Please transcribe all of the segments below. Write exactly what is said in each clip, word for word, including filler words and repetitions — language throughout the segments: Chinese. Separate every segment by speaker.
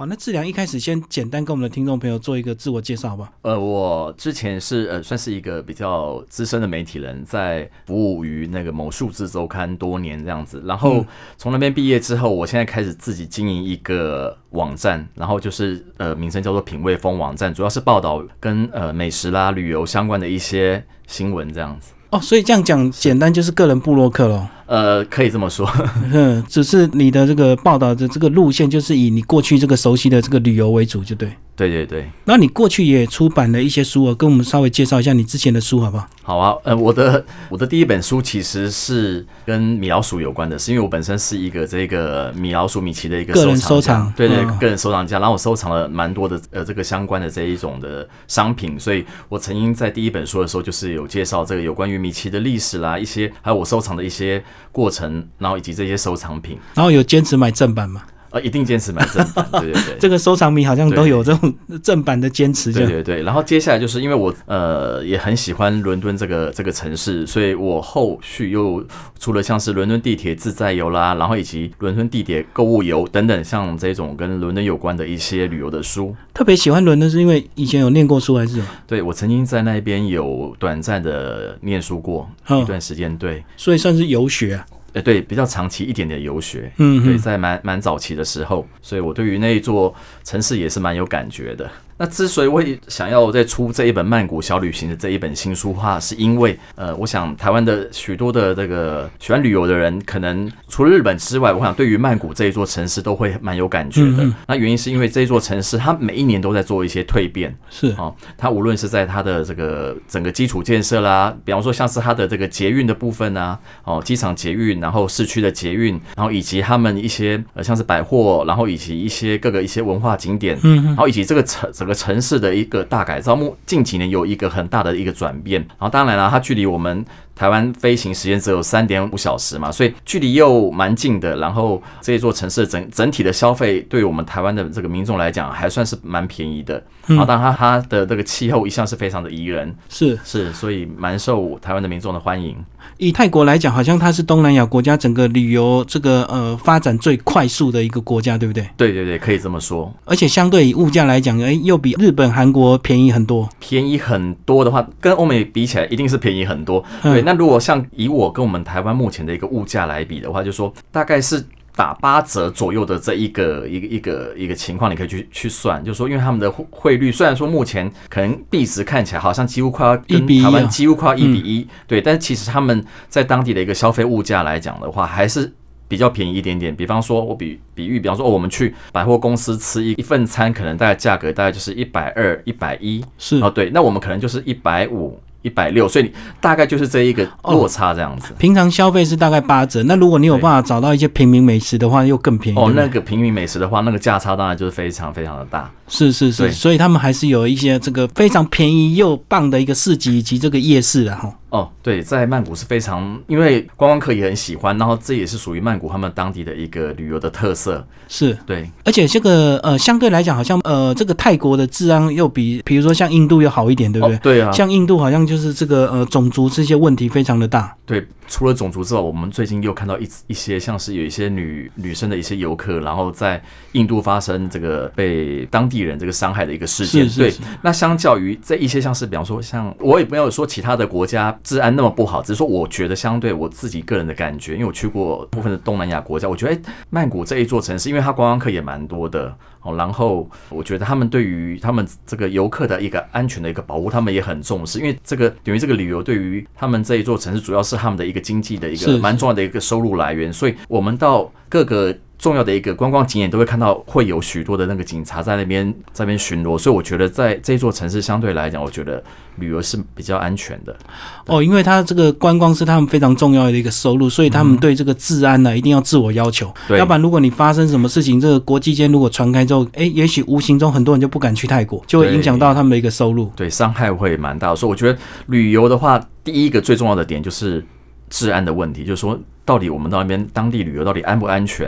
Speaker 1: 好，那志良一开始先简单跟我们的听众朋友做一个自我介绍好不好？
Speaker 2: 呃，我之前是呃算是一个比较资深的媒体人，在服务于那个某数字周刊多年这样子。然后从那边毕业之后，我现在开始自己经营一个网站，然后就是呃名称叫做品味风网站，主要是报道跟呃美食啦、旅游相关的一些新闻这样子。
Speaker 1: 哦，所以这样讲简单就是个人部落客咯。
Speaker 2: 呃，可以这么说。
Speaker 1: 嗯，只是你的这个报道的这个路线，就是以你过去这个熟悉的这个旅游为主，就对。
Speaker 2: 对对对。
Speaker 1: 那你过去也出版了一些书啊，跟我们稍微介绍一下你之前的书好不好？
Speaker 2: 好啊，呃，我的我的第一本书其实是跟米老鼠有关的，是因为我本身是一个这个米老鼠米奇的一个
Speaker 1: 个人收藏，
Speaker 2: 对对，
Speaker 1: 嗯、
Speaker 2: 个人收藏家，然后我收藏了蛮多的呃这个相关的这一种的商品，所以我曾经在第一本书的时候就是有介绍这个有关于米奇的历史啦，一些还有我收藏的一些过程，然后以及这些收藏品，
Speaker 1: 然后有坚持买正版吗？
Speaker 2: 呃，一定坚持买正版，对对对，
Speaker 1: 这个收藏迷好像都有这种正版的坚持，
Speaker 2: 对对对。然后接下来就是因为我呃也很喜欢伦敦这个这个城市，所以我后续又除了像是伦敦地铁自在游啦，然后以及伦敦地铁购物游等等，像这种跟伦敦有关的一些旅游的书。
Speaker 1: 特别喜欢伦敦是因为以前有念过书还是什么？
Speaker 2: 对，我曾经在那边有短暂的念书过一段时间，对，
Speaker 1: 所以算是游学啊。
Speaker 2: 呃，对，比较长期一点点游学，
Speaker 1: 嗯，
Speaker 2: 对，在蛮蛮早期的时候，所以我对于那一座城市也是蛮有感觉的。那之所以我想要再出这一本曼谷小旅行的这一本新书话，是因为呃，我想台湾的许多的这个喜欢旅游的人，可能除了日本之外，我想对于曼谷这一座城市都会蛮有感觉的。嗯、那原因是因为这一座城市它每一年都在做一些蜕变，
Speaker 1: 是
Speaker 2: 哦，它无论是在它的这个整个基础建设啦，比方说像是它的这个捷运的部分啊，哦，机场捷运，然后市区的捷运，然后以及他们一些呃像是百货，然后以及一些各个一些文化景点，嗯，然后以及这个城整个城市的一个大改造，近几年有一个很大的一个转变。然后当然了，它距离我们台湾飞行时间只有三点五小时嘛，所以距离又蛮近的。然后这一座城市整整体的消费，对于我们台湾的这个民众来讲，还算是蛮便宜的。然后当然它它的这个气候一向是非常的宜人，
Speaker 1: 是
Speaker 2: 是，所以蛮受台湾的民众的欢迎。
Speaker 1: 以泰国来讲，好像它是东南亚国家整个旅游这个呃发展最快速的一个国家，对不对？
Speaker 2: 对对对，可以这么说。
Speaker 1: 而且相对以物价来讲，哎，又比日本、韩国便宜很多。
Speaker 2: 便宜很多的话，跟欧美比起来，一定是便宜很多。嗯、对，那如果像以我跟我们台湾目前的一个物价来比的话，就说大概是打八折左右的这一个一个一个一个情况，你可以去去算，就是说，因为他们的汇率虽然说目前可能币值看起来好像几乎快要跟台湾几乎快要一比一，对，但其实他们在当地的一个消费物价来讲的话，还是比较便宜一点点。比方说，我比比喻，比方说，哦，我们去百货公司吃一一份餐，可能大概价格大概就是一百二、一百一，
Speaker 1: 是
Speaker 2: 哦，对，那我们可能就是一百五。一百六，所以大概就是这一个落差这样子。
Speaker 1: 哦、平常消费是大概八折，那如果你有办法找到一些平民美食的话，又更便宜。
Speaker 2: 哦，那个平民美食的话，那个价差当然就是非常非常的大。
Speaker 1: 是是是，所以他们还是有一些这个非常便宜又棒的一个市集以及这个夜市的哈。
Speaker 2: 哦，对，在曼谷是非常，因为观光客也很喜欢，然后这也是属于曼谷他们当地的一个旅游的特色。
Speaker 1: 是，
Speaker 2: 对，
Speaker 1: 而且这个呃，相对来讲，好像呃，这个泰国的治安又比，比如说像印度又好一点，对不对？
Speaker 2: 哦、对啊，
Speaker 1: 像印度好像就是这个呃种族这些问题非常的大。
Speaker 2: 对，除了种族之外，我们最近又看到一一些像是有一些女女生的一些游客，然后在印度发生这个被当地人这个伤害的一个事件。
Speaker 1: 是是是，
Speaker 2: 对，那相较于这一些像是比方说像我也没有说其他的国家治安那么不好，只是说我觉得相对我自己个人的感觉，因为我去过部分的东南亚国家，我觉得、欸、曼谷这一座城市，因为它观光客也蛮多的。哦，然后我觉得他们对于他们这个游客的一个安全的一个保护，他们也很重视，因为这个等于这个旅游对于他们这一座城市主要是他们的一个经济的一个蛮重要的一个收入来源，所以我们到各个重要的一个观光景点都会看到会有许多的那个警察在那边在那边巡逻，所以我觉得在这座城市相对来讲，我觉得旅游是比较安全的。
Speaker 1: 哦，因为它这个观光是他们非常重要的一个收入，所以他们对这个治安呢、啊、一定要自我要求。对，要不然如果你发生什么事情，这个国际间如果传开之后，哎，也许无形中很多人就不敢去泰国，就会影响到他们的一个收入。
Speaker 2: 对，伤害会蛮大的。所以我觉得旅游的话，第一个最重要的点就是治安的问题，就是说到底我们到那边当地旅游到底安不安全？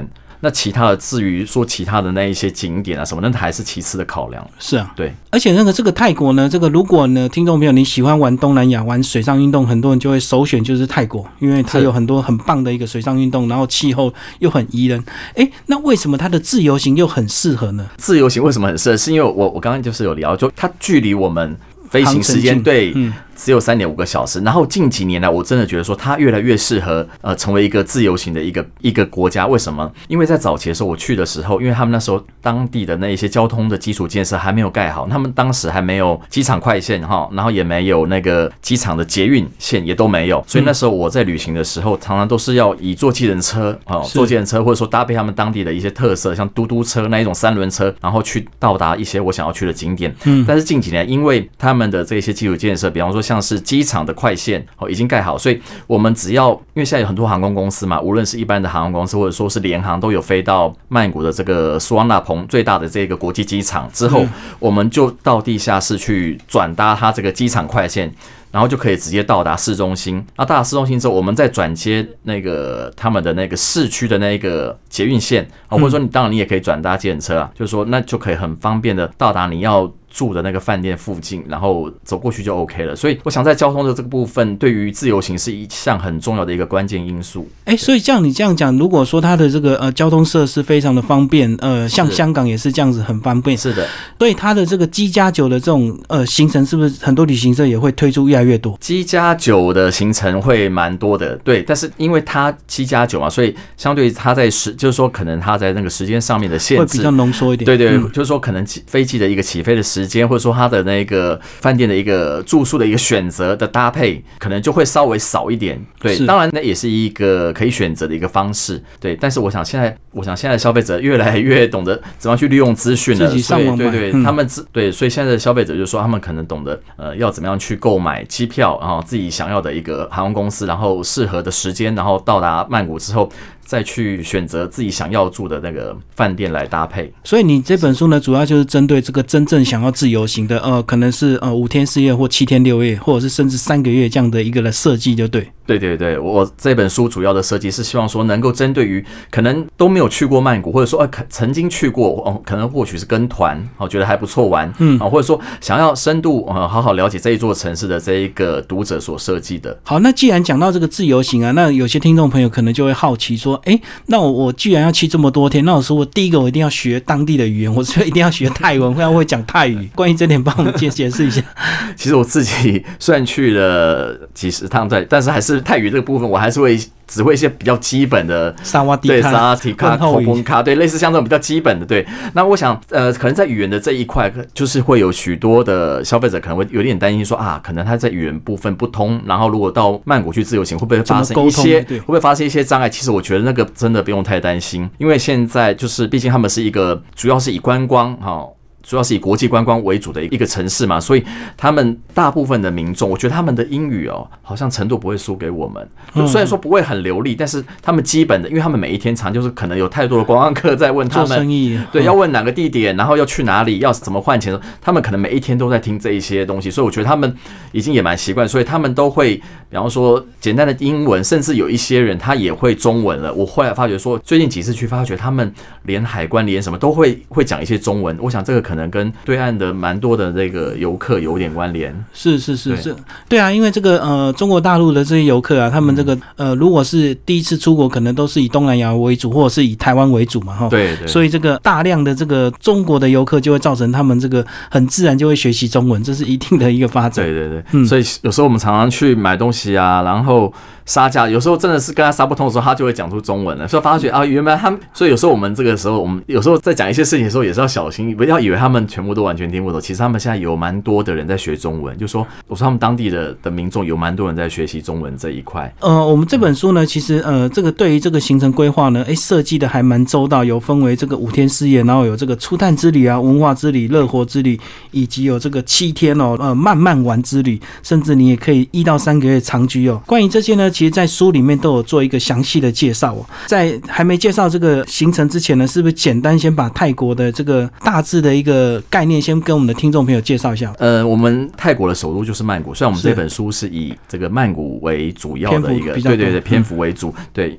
Speaker 2: 那其他的至于说其他的那一些景点啊什么，那还是其次的考量。
Speaker 1: 是啊，
Speaker 2: 对。
Speaker 1: 而且那个这个泰国呢，这个如果呢听众朋友你喜欢玩东南亚玩水上运动，很多人就会首选就是泰国，因为它有很多很棒的一个水上运动，然后气候又很宜人。哎，那为什么它的自由行又很适合呢？
Speaker 2: 自由行为什么很适合？是因为我我刚刚就是有聊，就它距离我们飞行时间对。嗯只有三点五个小时，然后近几年来，我真的觉得说它越来越适合呃成为一个自由行的一个一个国家。为什么？因为在早期的时候我去的时候，因为他们那时候当地的那一些交通的基础建设还没有盖好，他们当时还没有机场快线哈，然后也没有那个机场的捷运线也都没有，所以那时候我在旅行的时候，常常都是要以坐计程车哦，坐计程车或者说搭配他们当地的一些特色，像嘟嘟车那一种三轮车，然后去到达一些我想要去的景点。嗯，但是近几年因为他们的这些基础建设，比方说像是机场的快线哦已经盖好，所以我们只要因为现在有很多航空公司嘛，无论是一般的航空公司或者说是联航，都有飞到曼谷的这个苏万那彭最大的这个国际机场之后，我们就到地下室去转搭它这个机场快线。然后就可以直接到达市中心。那到达市中心之后，我们再转接那个他们的那个市区的那个捷运线，或者说你当然你也可以转搭计程车啊，就是说那就可以很方便的到达你要住的那个饭店附近，然后走过去就 OK 了。所以我想在交通的这个部分，对于自由行是一项很重要的一个关键因素。
Speaker 1: 哎，所以像你这样讲，如果说它的这个呃交通设施非常的方便，呃，像香港也是这样子很方便。
Speaker 2: 是的。
Speaker 1: 所以它的这个机加酒的这种呃行程，是不是很多旅行社也会推出越来越多？
Speaker 2: 机加酒的行程会蛮多的，对。但是因为它机加酒嘛，所以相对它在时，就是说可能它在那个时间上面的限制
Speaker 1: 会比较浓缩一点。
Speaker 2: 对对，嗯、就是说可能飞机的一个起飞的时间，或者说它的那个饭店的一个住宿的一个选择的搭配，可能就会稍微少一点。对，当然那也是一个可以选择的一个方式。对，但是我想现在，我想现在的消费者越来越懂得怎么去利用资讯了，
Speaker 1: 自己上网买。
Speaker 2: 对对对，嗯、他们对，所以现在的消费者就说他们可能懂得呃要怎么样去购买机票，然后自己想要的一个航空公司，然后适合的时间，然后到达曼谷之后，再去选择自己想要住的那个饭店来搭配。
Speaker 1: 所以你这本书呢，主要就是针对这个真正想要自由行的，呃，可能是呃五天四夜或七天六夜，或者是甚至三个月这样的一个的设计，就对。
Speaker 2: 对对对，我这本书主要的设计是希望说能够针对于可能都没有去过曼谷，或者说、呃、曾经去过，哦，可能或许是跟团，哦，觉得还不错玩，嗯，或者说想要深度呃好好了解这一座城市的这一个读者所设计的。
Speaker 1: 好，那既然讲到这个自由行啊，那有些听众朋友可能就会好奇说，哎，那我我既然要去这么多天，那我说我第一个我一定要学当地的语言，我说一定要学泰文，或会讲泰语。关于这点，帮我们解解释一下。
Speaker 2: 其实我自己虽然去了几十趟，对，但是还是泰语这个部分，我还是会只会一些比较基本的
Speaker 1: 萨瓦迪卡、
Speaker 2: 对萨瓦迪卡、口崩卡，对，类似像这种比较基本的，对。那我想，呃，可能在语言的这一块，就是会有许多的消费者可能会有点担心说啊，可能他在语言部分不通，然后如果到曼谷去自由行，会不会发生一些会不会发生一些障碍？其实我觉得那个真的不用太担心，因为现在就是毕竟他们是一个主要是以观光哈。哦主要是以国际观光为主的一个城市嘛，所以他们大部分的民众，我觉得他们的英语哦，好像程度不会输给我们。就虽然说不会很流利，但是他们基本的，因为他们每一天常就是可能有太多的观光客在问他们，
Speaker 1: 做生意，
Speaker 2: 对，要问哪个地点，然后要去哪里，要怎么换钱，他们可能每一天都在听这一些东西，所以我觉得他们已经也蛮习惯，所以他们都会，比方说简单的英文，甚至有一些人他也会中文了。我后来发觉说，最近几次去发觉，他们连海关连什么都会会讲一些中文。我想这个可能跟对岸的蛮多的这个游客有点关联。
Speaker 1: 是是是是，对啊，因为这个呃中国大陆的这些游客啊，他们这个呃如果是第一次出国，可能都是以东南亚为主，或者是以台湾为主嘛，哈。
Speaker 2: 对对。
Speaker 1: 所以这个大量的这个中国的游客就会造成他们这个很自然就会学习中文，这是一定的一个发展。
Speaker 2: 对对对，嗯、所以有时候我们常常去买东西啊，然后杀价，有时候真的是跟他杀不通的时候，他就会讲出中文了，所以发觉啊，原来他们，所以有时候我们这个时候，我们有时候在讲一些事情的时候，也是要小心，不要以为他们全部都完全听不懂。其实他们现在有蛮多的人在学中文，就说我说他们当地的的民众有蛮多人在学习中文这一块。
Speaker 1: 呃，我们这本书呢，其实呃，这个对于这个行程规划呢，哎，设计的还蛮周到，有分为这个五天四夜，然后有这个初探之旅啊、文化之旅、乐活之旅，以及有这个七天哦，呃，慢慢玩之旅，甚至你也可以一到三个月长居哦。关于这些呢，其实在书里面都有做一个详细的介绍哦。在还没介绍这个行程之前呢，是不是简单先把泰国的这个大致的一个概念先跟我们的听众朋友介绍一下？
Speaker 2: 呃，我们泰国的首都就是曼谷，虽然我们这本书是以这个曼谷为主要的一个，对对对，篇幅为主，对。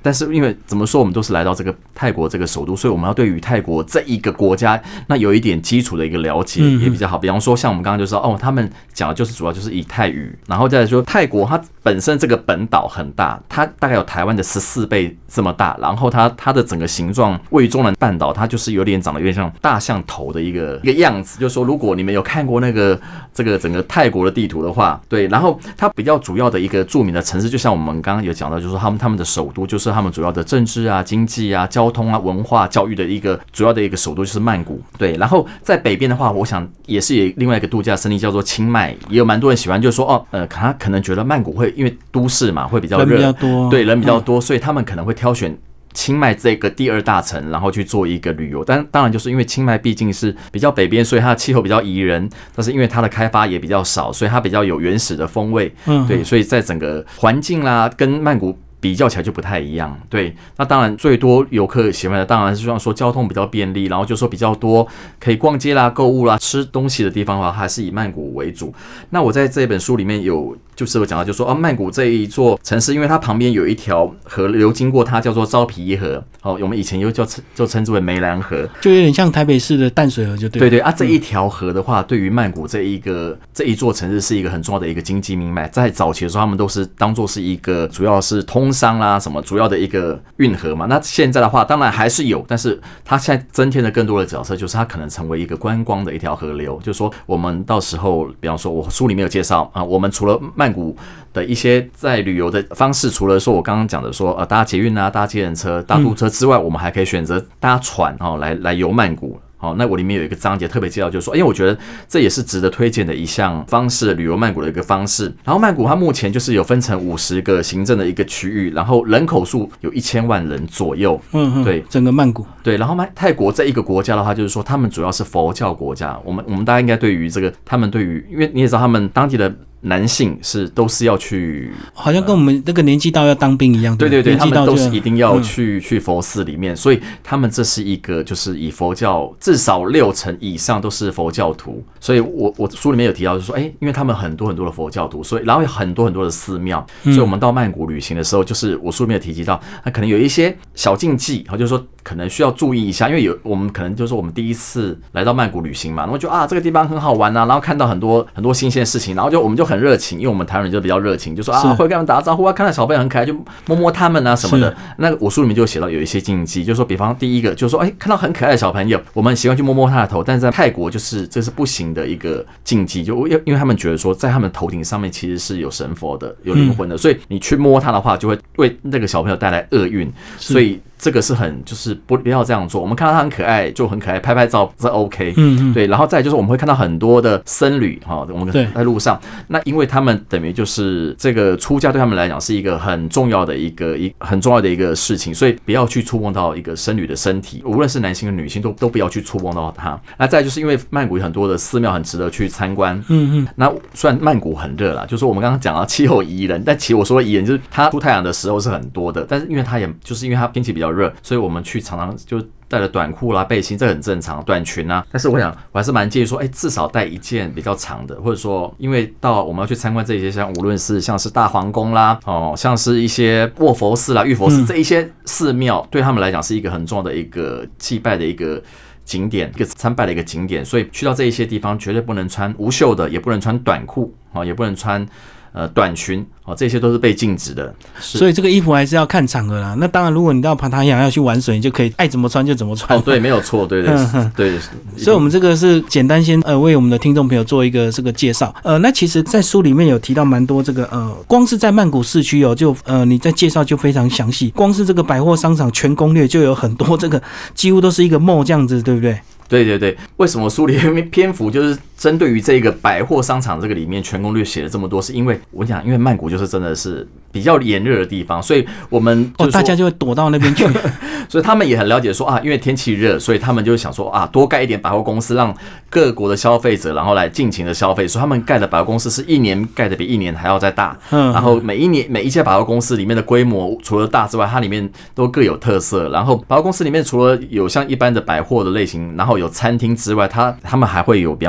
Speaker 2: 但是因为怎么说，我们都是来到这个泰国这个首都，所以我们要对于泰国这一个国家那有一点基础的一个了解也比较好。比方说像我们刚刚就说哦，他们讲的就是主要就是以泰语，然后再来说泰国它本身这个本岛很大，它大概有台湾的十四倍这么大，然后它它的整个形状位于中南半岛，它就是有点长得有点像大象头的一个一个样子。就是说如果你们有看过那个这个整个泰国的地图的话，对，然后它比较主要的一个著名的城市，就像我们刚刚有讲到，就是说他们他们的首都就是他们主要的政治啊、经济啊、交通啊、文化、教育的一个主要的一个首都就是曼谷。对，然后在北边的话，我想也是有另外一个度假胜地叫做清迈，也有蛮多人喜欢，就是说哦，呃，他可能觉得曼谷会因为都市嘛会比较热，
Speaker 1: 人比较多，
Speaker 2: 对，人比较多，所以他们可能会挑选清迈这个第二大城，然后去做一个旅游。但当然就是因为清迈毕竟是比较北边，所以它的气候比较宜人，但是因为它的开发也比较少，所以它比较有原始的风味。嗯，对，所以在整个环境啦跟曼谷比较起来就不太一样。对，那当然最多游客喜欢的当然是希望说交通比较便利，然后就说比较多可以逛街啦、购物啦、吃东西的地方的话，还是以曼谷为主。那我在这本书里面有就是有讲到，就说啊，曼谷这一座城市，因为它旁边有一条河流经过它，叫做昭披河。哦，我们以前又叫就称之为湄兰河，
Speaker 1: 就有点像台北市的淡水河，就对。
Speaker 2: 对对啊，这一条河的话，对于曼谷这一个这一座城市是一个很重要的一个经济命脉。在早期的时候，他们都是当作是一个主要是通商啦，什么主要的一个运河嘛。那现在的话，当然还是有，但是它现在增添了更多的角色，就是它可能成为一个观光的一条河流。就是说，我们到时候，比方说，我书里面有介绍啊，我们除了曼谷的一些在旅游的方式，除了说我刚刚讲的说呃搭捷运啊、搭计程车、搭渡车之外，我们还可以选择搭船哦来来游曼谷。好，那我里面有一个章节特别介绍，就是说，因为我觉得这也是值得推荐的一项方式，旅游曼谷的一个方式。然后曼谷它目前就是有分成五十个行政的一个区域，然后人口数有一千万人左右。
Speaker 1: 嗯嗯，对，整个曼谷。
Speaker 2: 对，然后泰国这一个国家的话，就是说他们主要是佛教国家。我们我们大家应该对于这个，他们对于，因为你也知道，他们当地的男性是都是要去，
Speaker 1: 好像跟我们那个年纪到要当兵一样。
Speaker 2: 对对对，他们都是一定要去、嗯、去佛寺里面，所以他们这是一个就是以佛教至少六成以上都是佛教徒。所以我我书里面有提到，就是说，哎，因为他们很多很多的佛教徒，所以然后有很多很多的寺庙，所以我们到曼谷旅行的时候，就是我书里面有提及到，那可能有一些小禁忌，就是说可能需要注意一下，因为有我们可能就是我们第一次来到曼谷旅行嘛，然后就啊这个地方很好玩啊，然后看到很多很多新鲜的事情，然后就我们就很热情，因为我们台湾人就比较热情，就说啊会跟他们打招呼啊，看到小朋友很可爱就摸摸他们啊什么的。那我书里面就写到有一些禁忌，就是说比方第一个就是说，哎，看到很可爱的小朋友，我们习惯去摸摸他的头，但是在泰国就是这是不行的一个禁忌，就因为他们觉得说在他们头顶上面其实是有神佛的、有灵魂的，所以你去摸他的话，就会为那个小朋友带来厄运，所以这个是很就是不不要这样做。我们看到他很可爱就很可爱，拍拍照是 OK， 嗯嗯，对。然后再来就是我们会看到很多的僧侣哈，我们在路上，那因为他们等于就是这个出家对他们来讲是一个很重要的一个一很重要的一个事情，所以不要去触碰到一个僧侣的身体，无论是男性和女性都都不要去触碰到他。那再来就是因为曼谷有很多的寺庙很值得去参观，嗯嗯。那虽然曼谷很热啦，就是我们刚刚讲到气候宜人，但其实我说的宜人就是它出太阳的时候是很多的，但是因为它也就是因为它天气比较热，所以我们去常常就带了短裤啦、背心，这很正常，短裙啊。但是我想，我还是蛮建议说，哎、欸，至少带一件比较长的，或者说，因为到我们要去参观这些，像无论是像是大皇宫啦，哦，像是一些卧佛寺啦、玉佛寺、嗯、这一些寺庙，对他们来讲是一个很重要的一个祭拜的一个景点，一个参拜的一个景点，所以去到这一些地方，绝对不能穿无袖的，也不能穿短裤，哦，也不能穿。呃，短裙哦，这些都是被禁止的，
Speaker 1: 所以这个衣服还是要看场合啦。那当然，如果你到帕塔亚要去玩水，你就可以爱怎么穿就怎么穿。
Speaker 2: 哦，对，没有错，对对对。
Speaker 1: 所以，我们这个是简单先呃为我们的听众朋友做一个这个介绍。呃，那其实，在书里面有提到蛮多这个呃，光是在曼谷市区哦，就呃你在介绍就非常详细。光是这个百货商场全攻略就有很多这个几乎都是一个 mall 这样子，对不对？
Speaker 2: 对对对，为什么书里面篇幅就是针对于这个百货商场这个里面全攻略写了这么多？是因为我讲，因为曼谷就是真的是比较炎热的地方，所以我们就、哦、
Speaker 1: 大家就会躲到那边去，
Speaker 2: 所以他们也很了解说啊，因为天气热，所以他们就想说啊，多盖一点百货公司，让各国的消费者然后来尽情的消费。所以他们盖的百货公司是一年盖的比一年还要再大，嗯，然后每一年每一家百货公司里面的规模除了大之外，它里面都各有特色。然后百货公司里面除了有像一般的百货的类型，然后有餐厅之外，它他们还会有，比方说有水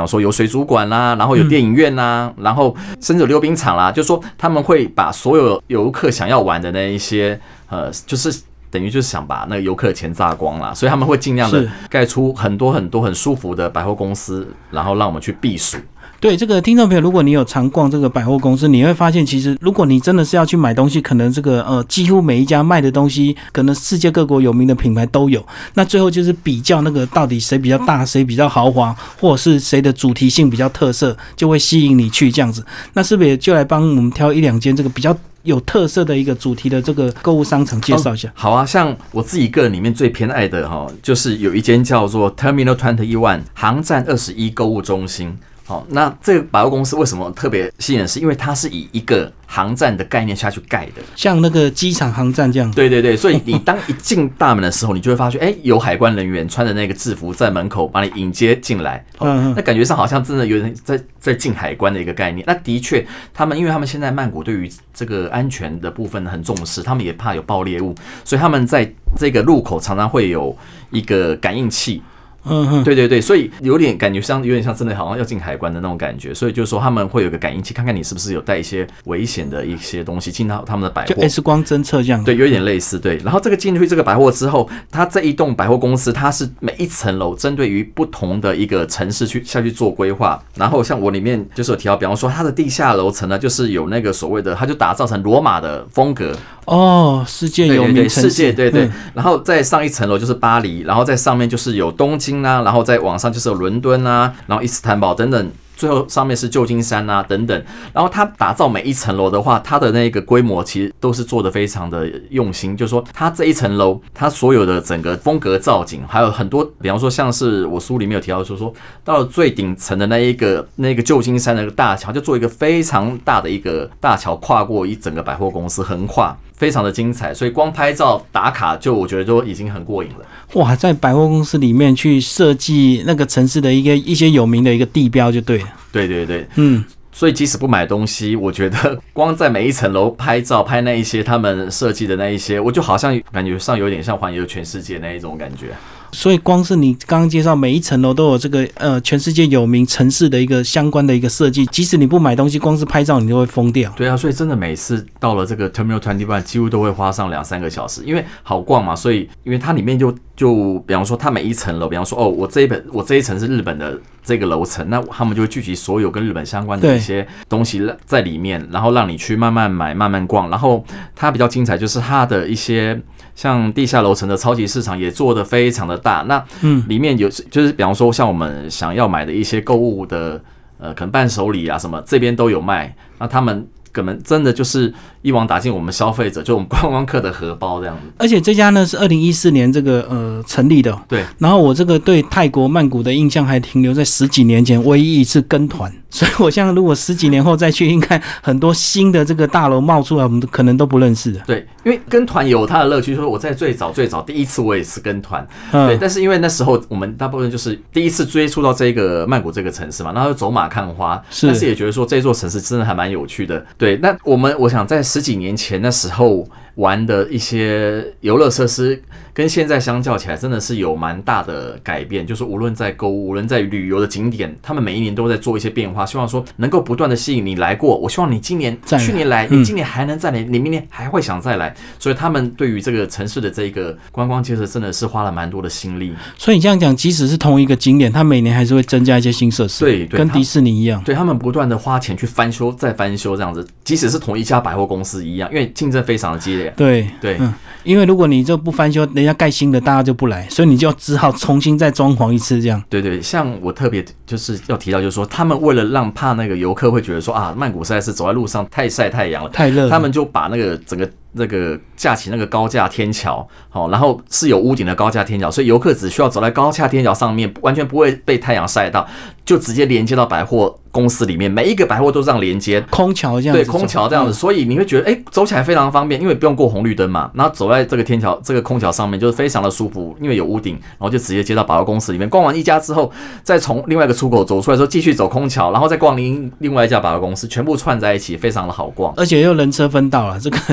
Speaker 2: 水族馆啦，然后有电影院啦，嗯、然后甚至有溜冰场啦，就是说他们会把所有游客想要玩的那一些，呃，就是等于就是想把那个游客的钱榨光啦，所以他们会尽量的盖出很多很多很舒服的百货公司，然后让我们去避暑。
Speaker 1: 对这个听众朋友，如果你有常逛这个百货公司，你会发现，其实如果你真的是要去买东西，可能这个呃几乎每一家卖的东西，可能世界各国有名的品牌都有。那最后就是比较那个到底谁比较大，谁比较豪华，或者是谁的主题性比较特色，就会吸引你去这样子。那是不是也就来帮我们挑一两间这个比较有特色的一个主题的这个购物商场介绍一下？
Speaker 2: 哦、好啊，像我自己个人里面最偏爱的哈，就是有一间叫做 Terminal Twenty One 航站二十一购物中心。好，那这个百货公司为什么特别吸引人？是因为它是以一个航站的概念下去盖的，
Speaker 1: 像那个机场航站这样。
Speaker 2: 对对对，所以你当一进大门的时候，你就会发现，哎、欸，有海关人员穿着那个制服在门口把你迎接进来。嗯，那感觉上好像真的有点在在进海关的一个概念。那的确，他们因为他们现在曼谷对于这个安全的部分很重视，他们也怕有爆裂物，所以他们在这个入口常常会有一个感应器。嗯哼，对对对，所以有点感觉像，有点像真的好像要进海关的那种感觉，所以就是说他们会有个感应器，看看你是不是有带一些危险的一些东西进到他们的百货，
Speaker 1: 就 X 光侦测这样。
Speaker 2: 对，有点类似。对，然后这个进去这个百货之后，它这一栋百货公司，它是每一层楼针对于不同的一个城市去下去做规划。然后像我里面就是有提到，比方说它的地下楼层呢，就是有那个所谓的，它就打造成罗马的风格。
Speaker 1: 哦，世界有名城市，
Speaker 2: 世界对 对, 对、嗯。然后再上一层楼就是巴黎，然后在上面就是有东京啊，然后再往上就是有伦敦啊，然后伊斯坦堡等等。最后上面是旧金山啊等等，然后它打造每一层楼的话，它的那个规模其实都是做得非常的用心，就是说它这一层楼，它所有的整个风格造景，还有很多，比方说像是我书里面有提到说，说到了最顶层的那一个那个旧金山的大桥，就做一个非常大的一个大桥，跨过一整个百货公司，横跨。非常的精彩，所以光拍照打卡就我觉得就已经很过瘾了。
Speaker 1: 哇，在百货公司里面去设计那个城市的一个一些有名的一个地标就对了。
Speaker 2: 对对对，嗯。所以即使不买东西，我觉得光在每一层楼拍照拍那一些他们设计的那一些，我就好像感觉上有点像环游全世界那一种感觉。
Speaker 1: 所以光是你刚刚介绍每一层楼都有这个呃全世界有名城市的一个相关的一个设计，即使你不买东西，光是拍照你就会疯掉。
Speaker 2: 对啊，所以真的每次到了这个 Terminal Twenty One 几乎都会花上两三个小时，因为好逛嘛，所以因为它里面就就比方说它每一层楼，比方说哦我这一本我这一层是日本的这个楼层，那他们就会聚集所有跟日本相关的一些东西在里面，然后让你去慢慢买慢慢逛，然后它比较精彩就是它的一些像地下楼层的超级市场也做得非常的大，那里面有就是比方说像我们想要买的一些购物的呃可能伴手礼啊什么这边都有卖，那他们可能真的就是一网打尽我们消费者，就我们观光客的荷包这样子。
Speaker 1: 而且这家呢是二零一四年这个呃成立的、喔，对。然后我这个对泰国曼谷的印象还停留在十几年前唯一一次跟团，所以我想如果十几年后再去，应该很多新的这个大楼冒出来，我们可能都不认识的。
Speaker 2: 对，因为跟团有它的乐趣，说我在最早最早第一次我也是跟团，嗯、对。但是因为那时候我们大部分就是第一次接触到这个曼谷这个城市嘛，然后就走马看花，是但是也觉得说这座城市真的还蛮有趣的。对，那我们我想在十几年前那时候玩的一些游乐设施，跟现在相较起来，真的是有蛮大的改变。就是无论在购物，无论在旅游的景点，他们每一年都在做一些变化，希望说能够不断的吸引你来过。我希望你今年、去年来，你今年还能再来，你明年还会想再来。所以他们对于这个城市的这个观光建设，真的是花了蛮多的心力。
Speaker 1: 所以你这样讲，即使是同一个景点，它每年还是会增加一些新设施，
Speaker 2: 对，对
Speaker 1: 跟迪士尼一样。
Speaker 2: 对，他们不断的花钱去翻修、再翻修这样子，即使是同一家百货公司一样，因为竞争非常的激烈。
Speaker 1: 对
Speaker 2: 对、
Speaker 1: 嗯，因为如果你就不翻修，人家盖新的，大家就不来，所以你就只好重新再装潢一次这样。
Speaker 2: 对对，像我特别就是要提到，就是说他们为了让怕那个游客会觉得说啊，曼谷实在是走在路上太晒太阳了，
Speaker 1: 太热了，
Speaker 2: 他们就把那个整个那个架起那个高架天桥，好，然后是有屋顶的高架天桥，所以游客只需要走在高架天桥上面，完全不会被太阳晒到，就直接连接到百货公司里面，每一个百货都这样连接，
Speaker 1: 空桥这样子，
Speaker 2: 对，空桥这样子，所以你会觉得，哎、欸，走起来非常方便，因为不用过红绿灯嘛，然后走在这个天桥、这个空桥上面，就是非常的舒服，因为有屋顶，然后就直接接到百货公司里面。逛完一家之后，再从另外一个出口走出来之后，继续走空桥，然后再逛另另外一家百货公司，全部串在一起，非常的好逛，
Speaker 1: 而且又人车分道了，这个跟下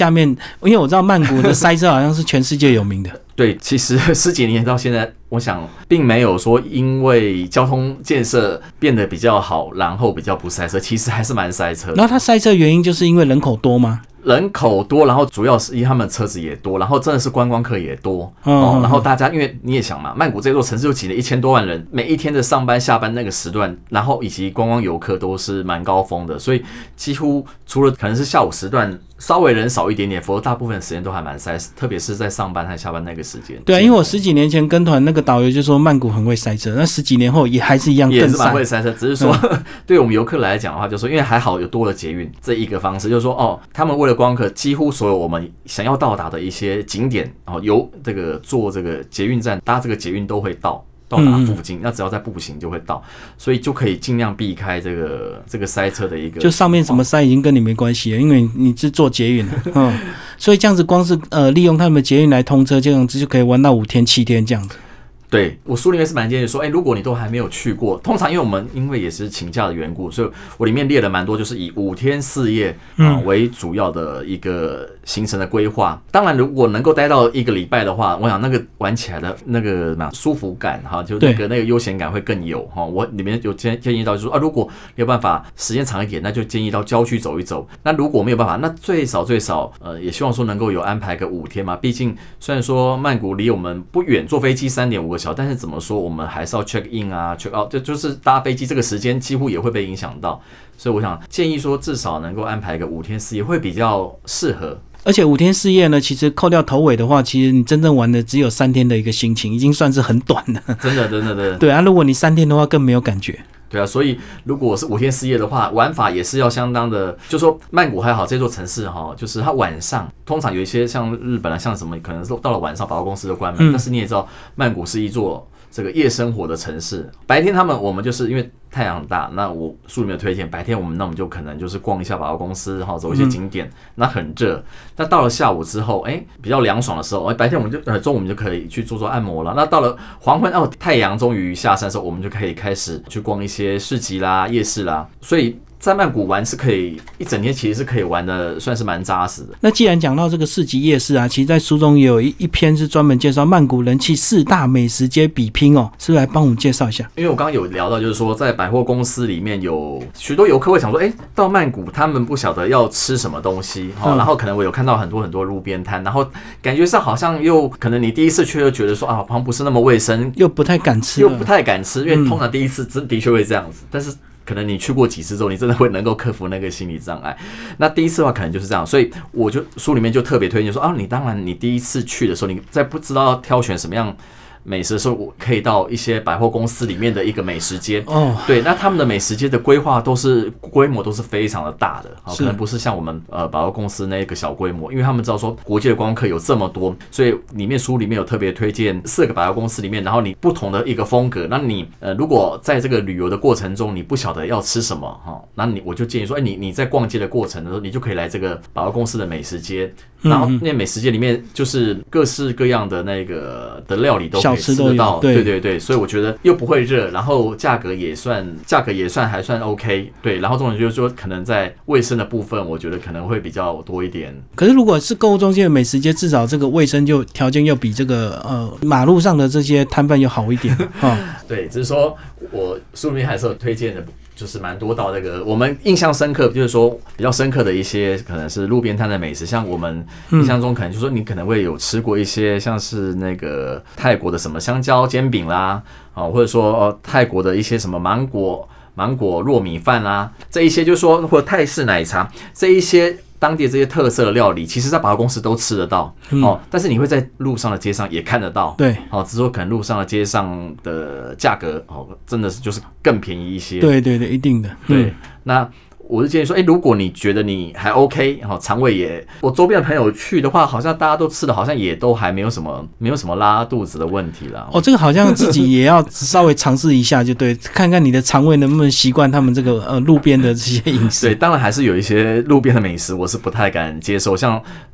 Speaker 1: 下面，因为我知道曼谷的塞车好像是全世界有名的。
Speaker 2: 对，其实十几年到现在，我想并没有说因为交通建设变得比较好，然后比较不塞车，其实还是蛮塞车的。
Speaker 1: 然后它塞车原因就是因为人口多吗？
Speaker 2: 人口多，然后主要是因为他们车子也多，然后真的是观光客也多、嗯哦、然后大家因为你也想嘛，曼谷这座城市就挤了一千多万人，每一天的上班下班那个时段，然后以及观光游客都是蛮高峰的，所以几乎除了可能是下午时段稍微人少一点点，否则大部分时间都还蛮塞，特别是在上班和下班那个时间。
Speaker 1: 对啊，因为我十几年前跟团，那个导游就说曼谷很会塞车，那十几年后也还是一样更塞，
Speaker 2: 也是蛮会塞车，只是说、嗯、对我们游客来讲的话，就是说因为还好有多了捷运这一个方式，就是说哦，他们为了观光客，几乎所有我们想要到达的一些景点，哦，由这个坐这个捷运站搭这个捷运都会到。到达附近，那只要在步行就会到，所以就可以尽量避开这个这个塞车的一个。
Speaker 1: 就上面什么塞已经跟你没关系了，因为你是坐捷运的，嗯，所以这样子光是呃利用他们的捷运来通车，这样子就可以玩到五天七天这样子。
Speaker 2: 对，我书里面是蛮建议说，哎、欸，如果你都还没有去过，通常因为我们因为也是请假的缘故，所以我里面列了蛮多，就是以五天四夜啊、呃、为主要的一个行程的规划。当然，如果能够待到一个礼拜的话，我想那个玩起来的那个什么舒服感哈，就那个那个悠闲感会更有哈。我里面有建建议到就是说啊，如果没有办法时间长一点，那就建议到郊区走一走。那如果没有办法，那最少最少呃也希望说能够有安排个五天嘛。毕竟虽然说曼谷离我们不远，坐飞机三点五个小时，但是怎么说我们还是要 check in 啊 check out， 就就是搭飞机这个时间几乎也会被影响到。所以我想建议说至少能够安排个五天四夜会比较适合。
Speaker 1: 而且五天四夜呢，其实扣掉头尾的话，其实你真正玩的只有三天的一个心情，已经算是很短了。
Speaker 2: 真的，真的，真的。
Speaker 1: 对啊，如果你三天的话，更没有感觉。
Speaker 2: 对啊，所以如果是五天四夜的话，玩法也是要相当的。就说曼谷还好，这座城市哈，就是它晚上通常有一些像日本啊，像什么可能是到了晚上百货公司就关门、嗯，但是你也知道，曼谷是一座这个夜生活的城市。白天他们我们就是因为太阳很大，那我书里面有推荐，白天我们那我们就可能就是逛一下百货公司，哈，走一些景点，嗯、那很热。那到了下午之后，哎、欸，比较凉爽的时候，哎，白天我们就呃中午我们就可以去做做按摩了。那到了黄昏哦，太阳终于下山的时候，我们就可以开始去逛一些市集啦、夜市啦。所以在曼谷玩是可以一整天，其实是可以玩的，算是蛮扎实的。
Speaker 1: 那既然讲到这个市集夜市啊，其实在书中也有一一篇是专门介绍曼谷人气四大美食街比拼哦，是不是来帮我们介绍一下？
Speaker 2: 因为我刚刚有聊到，就是说在百货公司里面有许多游客会想说，哎、欸，到曼谷他们不晓得要吃什么东西，嗯、然后可能我有看到很多很多路边摊，然后感觉上好像又可能你第一次去又觉得说啊，好像不是那么卫生，
Speaker 1: 又不太敢吃，
Speaker 2: 又不太敢吃，因为通常第一次真的确会这样子，但是。可能你去过几次之后，你真的会能够克服那个心理障碍。那第一次的话，可能就是这样，所以我就书里面就特别推荐说啊，你当然你第一次去的时候，你在不知道要挑选什么样美食的时候，我可以到一些百货公司里面的一个美食街。哦，对，那他们的美食街的规划都是规模都是非常的大的，可能不是像我们呃百货公司那个小规模，因为他们知道说国际的观光客有这么多，所以里面书里面有特别推荐四个百货公司里面，然后你不同的一个风格。那你呃如果在这个旅游的过程中，你不晓得要吃什么哈，那你我就建议说，哎、欸，你你在逛街的过程的时候，你就可以来这个百货公司的美食街，然后那美食街里面就是各式各样的那个的料理都可以吃得到，对对对，所以我觉得又不会热，然后价格也算价格也算还算 OK， 对，然后重点就是说可能在卫生的部分，我觉得可能会比较多一点。
Speaker 1: 可是如果是购物中心的美食街，至少这个卫生就条件又比这个呃马路上的这些摊贩又好一点。哦、
Speaker 2: 对，只是说我书里面还是有推荐的。就是蛮多到那个我们印象深刻，就是说比较深刻的一些可能是路边摊的美食，像我们印象中可能就是说你可能会有吃过一些像是那个泰国的什么香蕉煎饼啦，啊，或者说泰国的一些什么芒果芒果糯米饭啦，这一些就是说或者泰式奶茶这一些。当地这些特色的料理，其实在百货公司都吃得到、嗯、哦，但是你会在路上的街上也看得到，
Speaker 1: 对，
Speaker 2: 哦，只是说可能路上的街上的价格哦，真的是就是更便宜一些，
Speaker 1: 对对对，一定的，
Speaker 2: 对，嗯、那。我是建议说，哎、欸，如果你觉得你还 OK， 哈，肠胃也，我周边的朋友去的话，好像大家都吃的，好像也都还没有什么，没有什么拉肚子的问题啦。
Speaker 1: 哦，这个好像自己也要稍微尝试一下，就对，看看你的肠胃能不能习惯他们这个呃路边的这些饮食。
Speaker 2: 对，当然还是有一些路边的美食，我是不太敢接受，像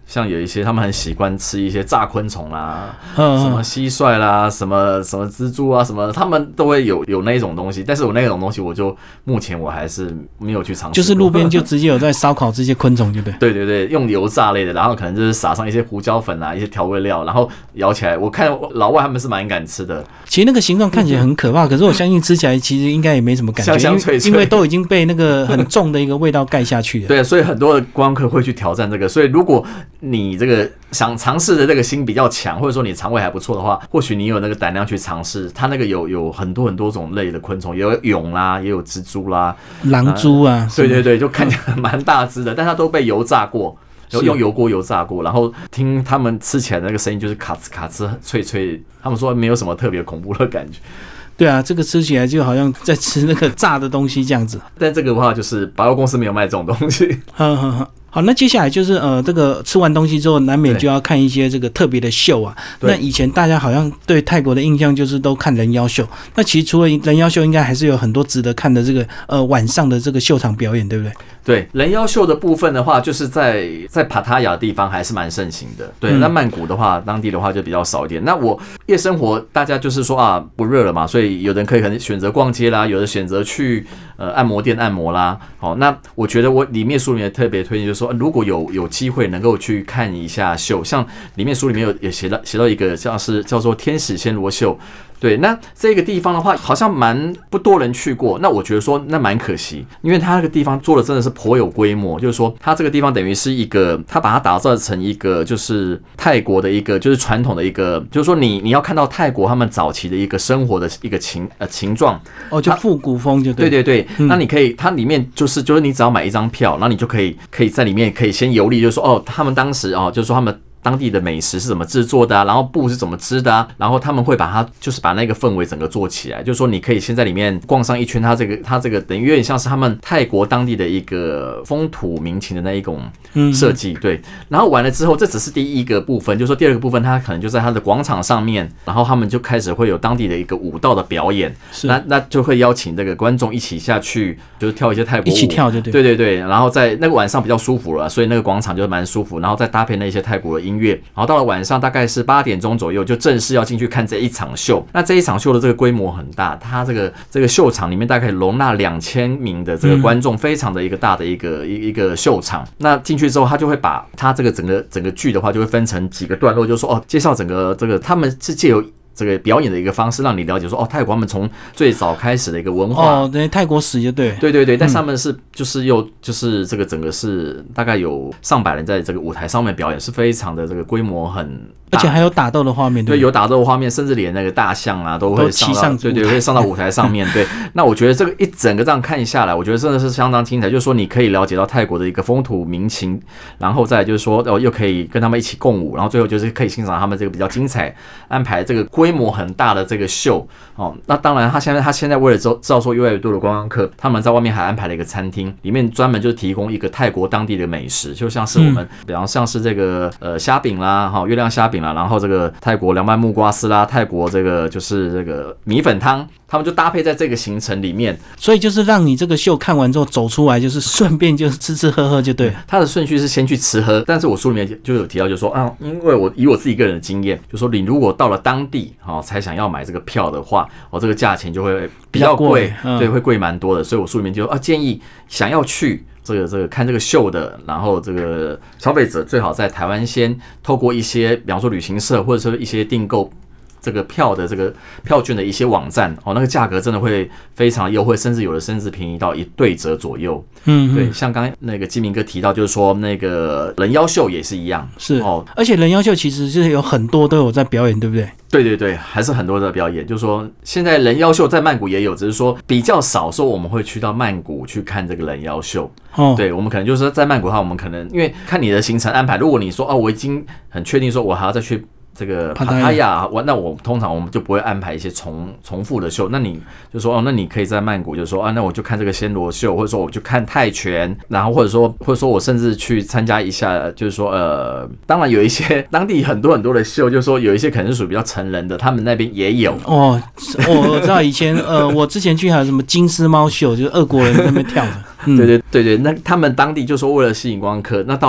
Speaker 2: 像有一些他们很习惯吃一些炸昆虫啦，嗯、什么蟋蟀啦，什么什么蜘蛛啊，什么他们都会有有那种东西。但是我那种东西，我就目前我还是没有去尝试。
Speaker 1: 就是路边就直接有在烧烤这些昆虫，对不对？
Speaker 2: 对对对，用油炸类的，然后可能就是撒上一些胡椒粉啊，一些调味料，然后咬起来，我看老外他们是蛮敢吃的。
Speaker 1: 其实那个形状看起来很可怕，可是我相信吃起来其实应该也没什么感觉，
Speaker 2: 香香脆脆，
Speaker 1: 因为都已经被那个很重的一个味道盖下去了。
Speaker 2: 对，所以很多的观光客会去挑战这个。所以如果你这个想尝试的这个心比较强，或者说你肠胃还不错的话，或许你有那个胆量去尝试。它那个有有很多很多种类的昆虫，也有蛹啦，也有蜘蛛啦，
Speaker 1: 狼蛛啊，
Speaker 2: 对对对，就看起来蛮大只的，但它都被油炸过。用油锅油炸过，然后听他们吃起来的那个声音就是卡吱卡吱脆脆，他们说没有什么特别恐怖的感觉。
Speaker 1: 对啊，这个吃起来就好像在吃那个炸的东西这样子。
Speaker 2: 但这个的话，就是百货公司没有卖这种东西。
Speaker 1: 好，那接下来就是呃，这个吃完东西之后，难免就要看一些这个特别的秀啊。那以前大家好像对泰国的印象就是都看人妖秀，那其实除了人妖秀，应该还是有很多值得看的这个呃晚上的这个秀场表演，对不对？
Speaker 2: 对，人妖秀的部分的话，就是在在帕塔亚的地方还是蛮盛行的。对，那曼谷的话，当地的话就比较少一点。那我夜生活，大家就是说啊，不热了嘛，所以有的人可以可能选择逛街啦，有的选择去呃按摩店按摩啦。好，那我觉得我里面书里面特别推荐就是说，如果有有机会能够去看一下秀，像里面书里面有也写到写到一个像是叫做天使暹罗秀。对，那这个地方的话，好像蛮不多人去过。那我觉得说，那蛮可惜，因为它那个地方做的真的是颇有规模。就是说，它这个地方等于是一个，它把它打造成一个，就是泰国的一个，就是传统的一个，就是说你你要看到泰国他们早期的一个生活的一个情呃情状。
Speaker 1: 哦，就复古风就对。
Speaker 2: 对对对，嗯、那你可以，它里面就是就是你只要买一张票，然后你就可以可以在里面可以先游历，就是说哦，他们当时哦，就是说他们。当地的美食是怎么制作的啊，然后布是怎么织的啊，然后他们会把它就是把那个氛围整个做起来，就是说你可以先在里面逛上一圈，它这个它这个等于有点像是他们泰国当地的一个风土民情的那一种设计，对。然后完了之后，这只是第一个部分，就是说第二个部分，它可能就在它的广场上面，然后他们就开始会有当地的一个舞蹈的表演，那那就会邀请这个观众一起下去，就是跳一些泰国舞，
Speaker 1: 一起跳就对，
Speaker 2: 对对对。然后在那个晚上比较舒服了，所以那个广场就蛮舒服，然后再搭配那些泰国的音乐。音乐，然后到了晚上大概是八点钟左右，就正式要进去看这一场秀。那这一场秀的这个规模很大，它这个这个秀场里面大概容纳两千名的这个观众，非常的一个大的一个一一个秀场。那进去之后，他就会把他这个整个整个剧的话，就会分成几个段落，就是说哦，介绍整个这个他们是借由这个表演的一个方式，让你了解说哦，泰国他们从最早开始的一个文化
Speaker 1: 哦，对，泰国史就对，
Speaker 2: 对对对，但是他们是就是又就是这个整个是大概有上百人在这个舞台上面表演，是非常的这个规模很大，
Speaker 1: 而且还有打斗的画面，对，
Speaker 2: 对，有打斗的画面，甚至连那个大象啊都会上到，对对，会上到舞台上面。对，那我觉得这个一整个这样看下来，我觉得真的是相当精彩，就是说你可以了解到泰国的一个风土民情，然后再来就是说哦，又可以跟他们一起共舞，然后最后就是可以欣赏他们这个比较精彩安排这个规模很大的这个秀哦。那当然，他现在他现在为了制造说越来越多的观光客，他们在外面还安排了一个餐厅，里面专门就提供一个泰国当地的美食，就像是我们，嗯、比方像是这个呃虾饼啦，哈、哦、月亮虾饼啦，然后这个泰国凉拌木瓜丝啦，泰国这个就是这个米粉汤。他们就搭配在这个行程里面，
Speaker 1: 所以就是让你这个秀看完之后走出来，就是顺便就是吃吃喝喝就对。
Speaker 2: 他的顺序是先去吃喝，但是我书里面就有提到，就是说啊，因为我以我自己个人的经验，就说你如果到了当地哦才想要买这个票的话，哦这个价钱就会比较贵，嗯、对，会贵蛮多的。所以我书里面就啊建议想要去这个这个看这个秀的，然后这个消费者最好在台湾先透过一些，比方说旅行社或者说一些订购这个票的这个票券的一些网站哦，那个价格真的会非常优惠，甚至有的甚至便宜到一对折左右。嗯，对，像刚才那个基明哥提到，就是说那个人妖秀也是一样，
Speaker 1: 是哦，而且人妖秀其实是有很多都有在表演，对不对？
Speaker 2: 对对对，还是很多的表演。就是说，现在人妖秀在曼谷也有，只是说比较少，说我们会去到曼谷去看这个人妖秀。哦，对，我们可能就是在曼谷的话，我们可能因为看你的行程安排，如果你说哦，我已经很确定说我还要再去这个帕塔亚，那我通常我们就不会安排一些重重复的秀。那你就说哦，那你可以在曼谷就说啊，那我就看这个暹罗秀，或者说我就看泰拳，然后或者说或者说我甚至去参加一下，就是说呃，当然有一些当地很多很多的秀，就是说有一些可能是属于比较成人的，他们那边也有
Speaker 1: 哦。我知道以前呃，我之前去还有什么金丝猫秀，就是俄国人在那边跳的。
Speaker 2: 嗯、对对对对，那他们当地就说为了吸引观光客，那到一。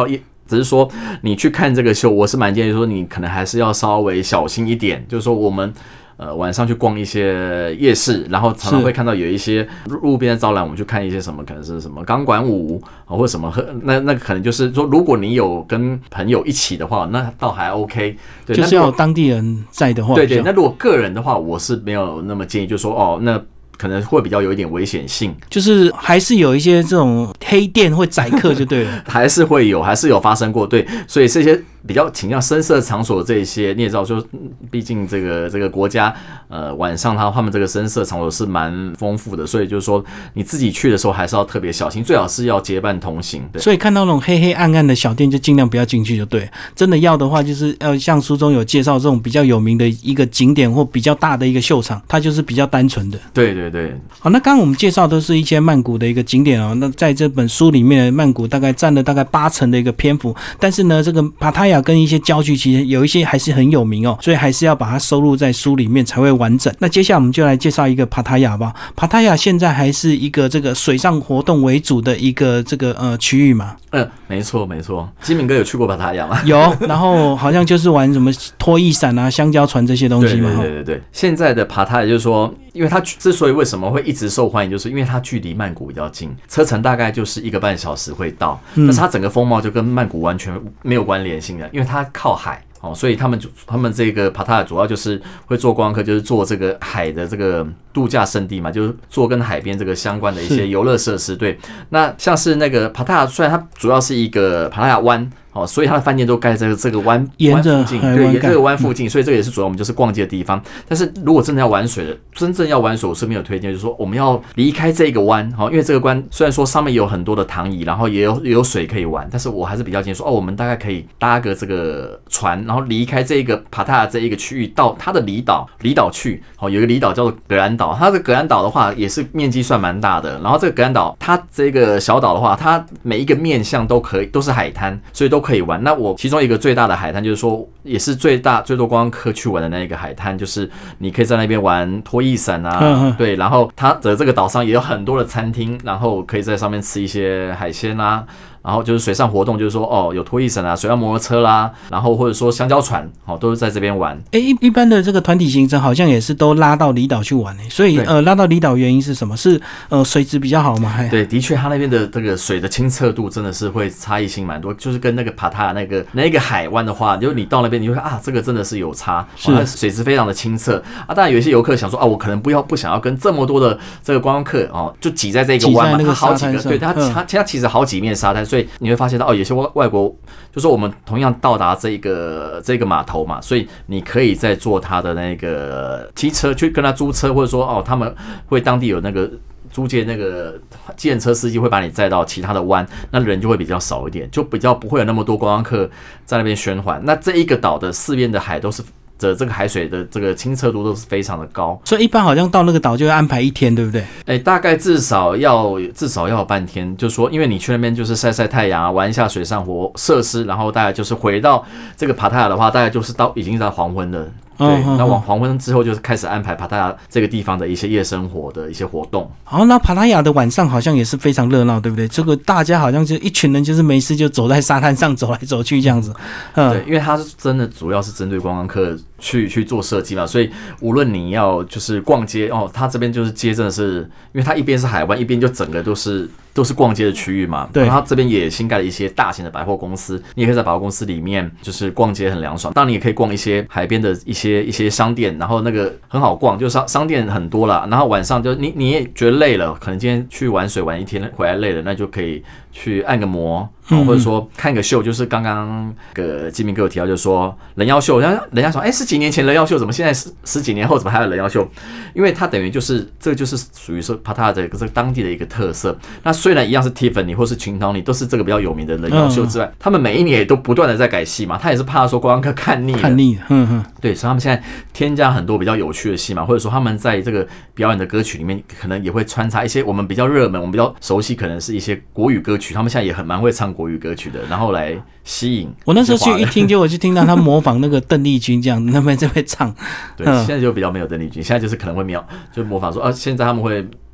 Speaker 2: 只是说你去看这个秀，我是蛮建议说你可能还是要稍微小心一点，就是说我们。呃，晚上去逛一些夜市，然后常常会看到有一些路边的招览，我们去看一些什么，可能是什么钢管舞或者什么，那那可能就是说，如果你有跟朋友一起的话，那倒还 OK。对，
Speaker 1: 就是要有当地人在的话。
Speaker 2: 对对，那如果个人的话，我是没有那么建议，就是说哦，那。可能会比较有一点危险性，
Speaker 1: 就是还是有一些这种黑店会宰客就对了，
Speaker 2: 还是会有，还是有发生过，对，所以这些比较倾向深色场所这一些，你也知道，就毕竟这个这个国家，呃，晚上他他们这个深色场所是蛮丰富的，所以就是说你自己去的时候还是要特别小心，最好是要结伴同行。对，
Speaker 1: 所以看到那种黑黑暗暗的小店就尽量不要进去就对，真的要的话就是要像书中有介绍这种比较有名的一个景点或比较大的一个秀场，它就是比较单纯的。
Speaker 2: 对对对，
Speaker 1: 好，那刚刚我们介绍都是一些曼谷的一个景点哦。那在这本书里面，曼谷大概占了大概八成的一个篇幅，但是呢，这个帕塔亚跟一些郊区其实有一些还是很有名哦，所以还是要把它收录在书里面才会完整。那接下来我们就来介绍一个帕塔亚吧。帕塔亚现在还是一个这个水上活动为主的一个这个呃区域嘛？
Speaker 2: 嗯，没错没错。金明哥有去过帕塔亚吗？
Speaker 1: 有，然后好像就是玩什么拖曳伞啊、香蕉船这些东西嘛。
Speaker 2: 对对对对对。现在的帕塔亚就是说，因为它之所以为什么会一直受欢迎，就是因为它距离曼谷比较近，车程大概就是一个半小时会到，但是它整个风貌就跟曼谷完全没有关联性的，因为它靠海。哦，所以他们他们这个帕塔亚主要就是会做观光客，就是做这个海的这个度假胜地嘛，就是做跟海边这个相关的一些游乐设施。对，那像是那个帕塔亚，虽然它主要是一个帕塔亚湾。哦，所以它的饭店都盖在这个湾
Speaker 1: 沿着
Speaker 2: 附近，对，沿这个湾附近，所以这个也是主要我们就是逛街的地方。但是如果真的要玩水的，真正要玩水，我是没有推荐，就是说我们要离开这个湾，好，因为这个湾虽然说上面有很多的躺椅，然后也有也有水可以玩，但是我还是比较建议说，哦，我们大概可以搭个这个船，然后离开这个帕塔亚这一个区域，到它的离岛离岛去。哦，有一个离岛叫做格兰岛，它的格兰岛的话也是面积算蛮大的，然后这个格兰岛它这个小岛的话，它每一个面向都可以都是海滩，所以都可以玩。那我其中一个最大的海滩，就是说也是最大最多观光客去玩的那一个海滩，就是你可以在那边玩拖曳伞啊，嗯嗯对，然后它的这个岛上也有很多的餐厅，然后可以在上面吃一些海鲜啊。然后就是水上活动，就是说哦，有拖曳伞啊，水上摩托车啦，然后或者说香蕉船，哦，都是在这边玩。
Speaker 1: 哎，一一般的这个团体行程好像也是都拉到离岛去玩诶，所以呃，拉到离岛原因是什么？是呃水质比较好吗？
Speaker 2: 对，的确，它那边的这个水的清澈度真的是会差异性蛮多，就是跟那个帕塔那个那个海湾的话，就你到那边你会看啊，这个真的是有差，是、哦、水质非常的清澈啊。当然有一些游客想说啊，我可能不要不想要跟这么多的这个观光客哦，就挤在这个湾嘛，它好几个，对它它它其实好几面沙滩。所以你会发现到哦，有些外国就说我们同样到达这个这个码头嘛，所以你可以再坐他的那个机车去跟他租车，或者说哦，他们会当地有那个租借那个计程车司机会把你载到其他的湾，那人就会比较少一点，就比较不会有那么多观光客在那边喧哗。那这一个岛的四边的海都是。的这个海水的这个清澈度都是非常的高，
Speaker 1: 所以一般好像到那个岛就会安排一天，对不对？
Speaker 2: 哎，大概至少要至少要有半天，就说因为你去那边就是晒晒太阳啊，玩一下水上活设施，然后大概就是回到这个帕塔亚的话，大概就是到已经在黄昏了。对，那往黄昏之后就是开始安排帕塔亚这个地方的一些夜生活的一些活动。
Speaker 1: 好，那帕塔亚的晚上好像也是非常热闹，对不对？这个大家好像就一群人，就是没事就走在沙滩上走来走去这样子。
Speaker 2: 嗯，对，因为它是真的主要是针对观光客去去做设计嘛，所以无论你要就是逛街哦，它这边就是街真的是，因为它一边是海湾，一边就整个都是。都是逛街的区域嘛，对，然后它这边也新盖了一些大型的百货公司，你也可以在百货公司里面就是逛街很凉爽。当然你也可以逛一些海边的一些一些商店，然后那个很好逛，就商商店很多啦。然后晚上就你你也觉得累了，可能今天去玩水玩一天回来累了，那就可以去按个摩。哦、或者说看个秀，就是刚刚个金明哥有提到，就是说人妖秀，人家说，哎、欸，十几年前人妖秀，怎么现在十十几年后怎么还有人妖秀？因为它等于就是这个就是属于说帕塔的这个当地的一个特色。那虽然一样是 Tiffany 或是群岛，你都是这个比较有名的人妖秀之外，嗯、他们每一年也都不断的在改戏嘛，他也是怕说观光客看腻了，
Speaker 1: 看腻了，嗯嗯，
Speaker 2: 对，所以他们现在添加很多比较有趣的戏嘛，或者说他们在这个表演的歌曲里面，可能也会穿插一些我们比较热门、我们比较熟悉，可能是一些国语歌曲，他们现在也很蛮会唱国语歌曲的，然后来吸引。
Speaker 1: 我那时候去一听，就我就听到他模仿那个邓丽君这样，那边这边唱。
Speaker 2: 对，现在就比较没有邓丽君，现在就是可能会描，就模仿说啊，现在他们会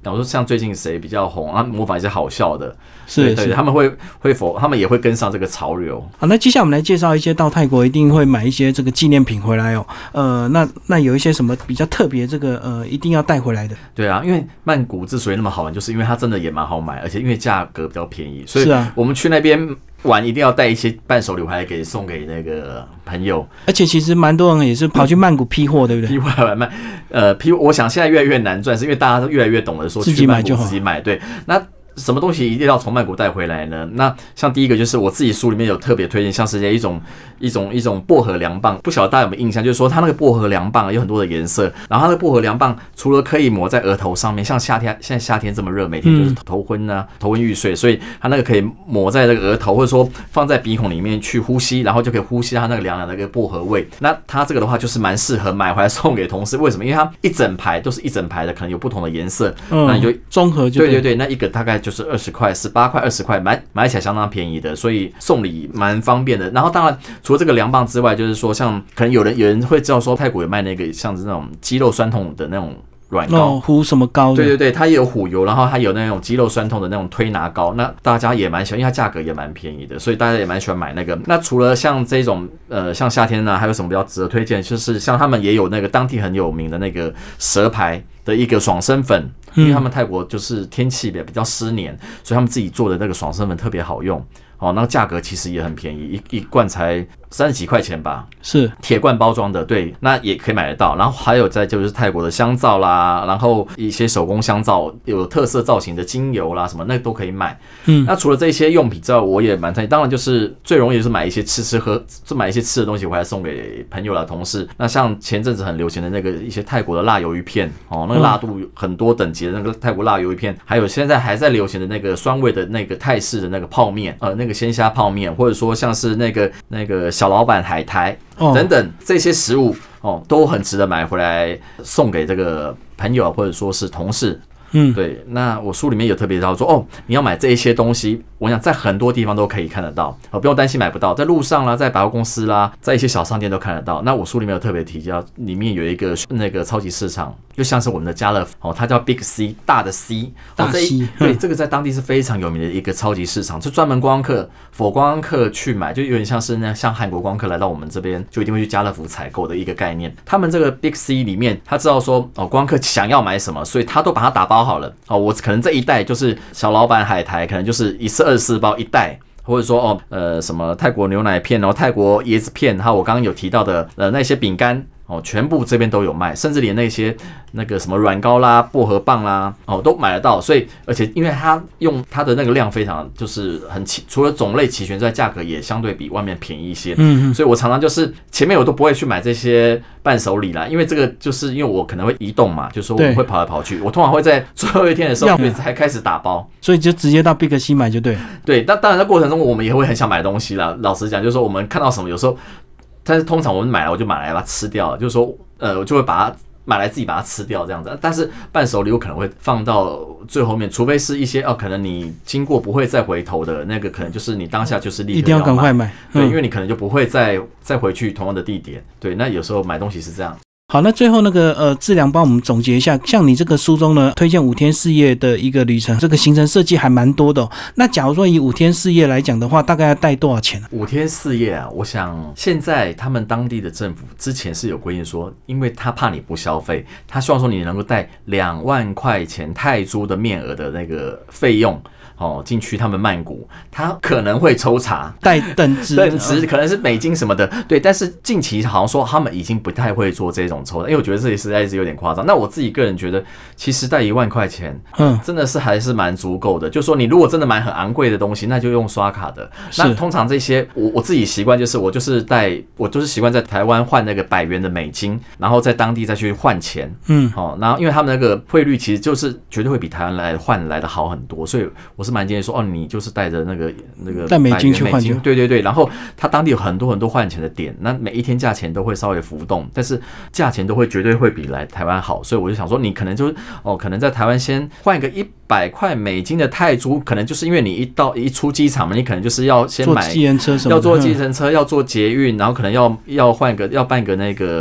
Speaker 2: 比方说像最近谁比较红啊，模仿一些好笑的，
Speaker 1: 是
Speaker 2: 对对，他们会会否他们也会跟上这个潮流。
Speaker 1: 好，那接下来我们来介绍一些到泰国一定会买一些这个纪念品回来哦。呃，那那有一些什么比较特别，这个呃一定要带回来的？
Speaker 2: 对啊，因为曼谷之所以那么好玩，就是因为它真的也蛮好买，而且因为价格比较便宜，所以我们去那边玩一定要带一些伴手礼回来给送给那个朋友。
Speaker 1: 而且其实蛮多人也是跑去曼谷批货，对不对？
Speaker 2: 批货来卖，呃，批，我想现在越来越难赚，是因为大家都越来越懂得说
Speaker 1: 自己买就好，
Speaker 2: 自己买。对，那什么东西一定要从曼谷带回来呢？那像第一个就是我自己书里面有特别推荐，像是一种一种一种薄荷凉棒，不晓得大家有没有印象？就是说它那个薄荷凉棒有很多的颜色，然后它的薄荷凉棒除了可以抹在额头上面，像夏天现在夏天这么热，每天就是头昏啊、头昏欲睡，所以它那个可以抹在这个额头，或者说放在鼻孔里面去呼吸，然后就可以呼吸它那个凉凉的一个薄荷味。那它这个的话就是蛮适合买回来送给同事，为什么？因为它一整排都是一整排的，可能有不同的颜色，嗯、那你就
Speaker 1: 综合就
Speaker 2: 对对对，那一个大概就是二十块、十八块、二十块，买买起来相当便宜的，所以送礼蛮方便的。然后当然除了这个凉棒之外，就是说像可能有人有人会知道说泰国有卖那个像是那种肌肉酸痛的那种软膏，
Speaker 1: 哦，虎什么膏？
Speaker 2: 对对对，它也有虎油，然后它有那种肌肉酸痛的那种推拿膏，那大家也蛮喜欢，因为它价格也蛮便宜的，所以大家也蛮喜欢买那个。那除了像这种呃，像夏天呢，还有什么比较值得推荐？就是像他们也有那个当地很有名的那个蛇牌的一个爽身粉。因为他们泰国就是天气比较湿黏，所以他们自己做的那个爽身粉特别好用哦，那价格其实也很便宜，一一罐才三十几块钱吧，
Speaker 1: 是
Speaker 2: 铁罐包装的，对，那也可以买得到。然后还有再就是泰国的香皂啦，然后一些手工香皂，有特色造型的精油啦，什么那都可以买。嗯，那除了这些用品之外，我也蛮推荐，当然就是最容易就是买一些吃吃喝，就买一些吃的东西回来送给朋友啦、同事。那像前阵子很流行的那个一些泰国的辣鱿鱼片哦，那个辣度很多等级的那个泰国辣鱿鱼片，还有现在还在流行的那个酸味的那个泰式的那个泡面，呃，那个鲜虾泡面，或者说像是那个那个小老板海苔等等这些食物哦，都很值得买回来送给这个朋友或者说是同事。嗯，对，那我书里面有特别提到说，哦，你要买这一些东西，我想在很多地方都可以看得到，哦，不用担心买不到，在路上啦，在百货公司啦，在一些小商店都看得到。那我书里面有特别提到，里面有一个那个超级市场，就像是我们的家乐福，哦，它叫 Big C， 大的 C，
Speaker 1: 大 C，
Speaker 2: 对，这个在当地是非常有名的一个超级市场，就专门观光客、for观光客去买，就有点像是那像韩国观光客来到我们这边，就一定会去家乐福采购的一个概念。他们这个 Big C 里面，他知道说，哦，观光客想要买什么，所以他都把它打包好了。哦，我可能这一袋就是小老板海苔，可能就是一次二十四包一袋，或者说哦，呃，什么泰国牛奶片，然后泰国椰子片，还有我刚刚有提到的呃那些饼干。哦，全部这边都有卖，甚至连那些那个什么软膏啦、薄荷棒啦，哦，都买得到。所以，而且因为它用它的那个量非常，就是很齐，除了种类齐全之外，价格也相对比外面便宜一些。嗯，所以我常常就是前面我都不会去买这些伴手礼啦，因为这个就是因为我可能会移动嘛，就是说我会跑来跑去，我通常会在最后一天的时候才开始打包，
Speaker 1: 所以就直接到 Big C 买就对。
Speaker 2: 对，但当然在过程中我们也会很想买东西啦。老实讲，就是说我们看到什么，有时候。但是通常我们买来我就买来把它吃掉，就是说，呃，我就会把它买来自己把它吃掉这样子。但是伴手礼我可能会放到最后面，除非是一些哦，可能你经过不会再回头的那个，可能就是你当下就是立刻
Speaker 1: 一定要赶快买，
Speaker 2: 对，因为你可能就不会再再回去同样的地点。对，那有时候买东西是这样。
Speaker 1: 好，那最后那个呃，志良帮我们总结一下，像你这个书中呢，推荐五天四夜的一个旅程，这个行程设计还蛮多的哦。那假如说以五天四夜来讲的话，大概要带多少钱呢？
Speaker 2: 五天四夜啊，我想现在他们当地的政府之前是有规定说，因为他怕你不消费，他希望说你能够带两万块钱泰铢的面额的那个费用。哦，进去他们曼谷，他可能会抽查
Speaker 1: 带等值，
Speaker 2: 等值可能是美金什么的，对。但是近期好像说他们已经不太会做这种抽，因为我觉得这里实在是有点夸张。那我自己个人觉得，其实带一万块钱，嗯，真的是还是蛮足够的。就说你如果真的买很昂贵的东西，那就用刷卡的。那通常这些，我我自己习惯就是我就是带，我就是习惯在台湾换那个百元的美金，然后在当地再去换钱，嗯，哦，然后因为他们那个汇率其实就是绝对会比台湾来换来的好很多，所以我是蛮建议说，哦，你就是带着那个那个
Speaker 1: 带美金去换，
Speaker 2: 对对对，然后他当地有很多很多换钱的点，那每一天价钱都会稍微浮动，但是价钱都会绝对会比来台湾好，所以我就想说，你可能就是哦，可能在台湾先换一个一百块美金的泰铢，可能就是因为你一到一出机场嘛，你可能就是要先买
Speaker 1: 坐计程车什么的，
Speaker 2: 要坐计程车，要坐捷运，然后可能要要换个要办个那个。